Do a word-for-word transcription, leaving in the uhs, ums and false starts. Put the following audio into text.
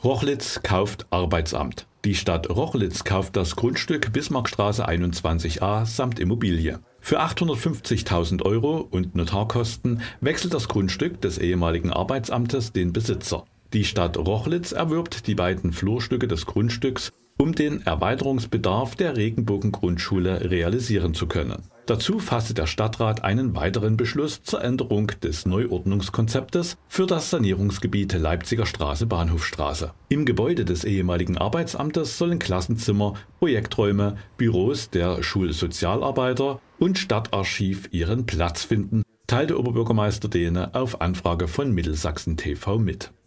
Rochlitz kauft Arbeitsamt. Die Stadt Rochlitz kauft das Grundstück Bismarckstraße einundzwanzig a samt Immobilie. Für achthundertfünfzigtausend Euro und Notarkosten wechselt das Grundstück des ehemaligen Arbeitsamtes den Besitzer. Die Stadt Rochlitz erwirbt die beiden Flurstücke des Grundstücks, um den Erweiterungsbedarf der Regenbogen-Grundschule realisieren zu können. Dazu fasste der Stadtrat einen weiteren Beschluss zur Änderung des Neuordnungskonzeptes für das Sanierungsgebiet Leipziger Straße-Bahnhofstraße. Im Gebäude des ehemaligen Arbeitsamtes sollen Klassenzimmer, Projekträume, Büros der Schulsozialarbeiter und Stadtarchiv ihren Platz finden, teilte Oberbürgermeister Dehne auf Anfrage von Mittelsachsen T V mit.